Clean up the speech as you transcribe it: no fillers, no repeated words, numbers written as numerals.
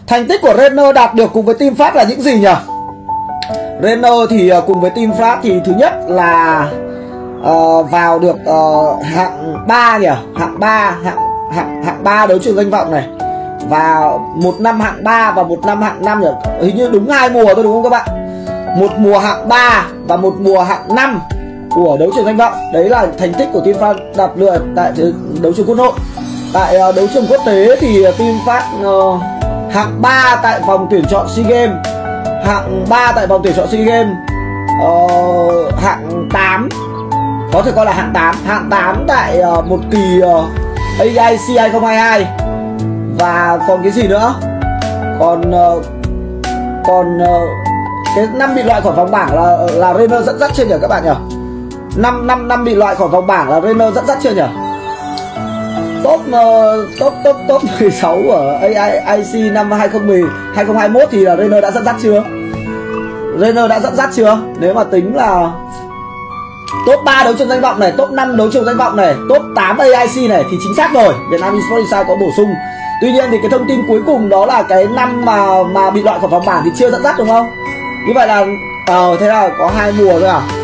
Thành tích của Renner đạt được cùng với Team Phát là những gì nhỉ? Renner thì cùng với Team Phát thì thứ nhất là vào được hạng 3 nhỉ? Hạng 3 đấu trường danh vọng này. Và một năm hạng 3 và một năm hạng 5 nhỉ? Hình như đúng 2 mùa thôi đúng không các bạn? Một mùa hạng 3 và một mùa hạng 5 của đấu trường danh vọng. Đấy là thành tích của Team Phát đạt được tại đấu trường quốc nội. Tại đấu trường quốc tế thì Team Phát hạng 3 tại vòng tuyển chọn SEA Games, hạng 3 tại vòng tuyển chọn SEA Games, hạng 8 có thể coi là hạng 8 tại một kỳ AIC 2022. Và còn cái gì nữa? Còn cái 5 bị loại khỏi vòng bảng là Renner dẫn dắt chưa nhỉ các bạn nhỉ? 5 bị loại khỏi vòng bảng là Renner dẫn dắt chưa nhỉ? Top 16 ở AIC năm 2021 thì là Renner đã dẫn dắt chưa? Renner đã dẫn dắt chưa? Nếu mà tính là top 3 đấu trường danh vọng này, top 5 đấu trường danh vọng này, top 8 AIC này thì chính xác rồi. Việt Nam Esports Insight có bổ sung. Tuy nhiên thì cái thông tin cuối cùng đó là cái năm mà bị loại khỏi vòng bảng thì chưa dẫn dắt đúng không? Như vậy là thế là có 2 mùa thôi à?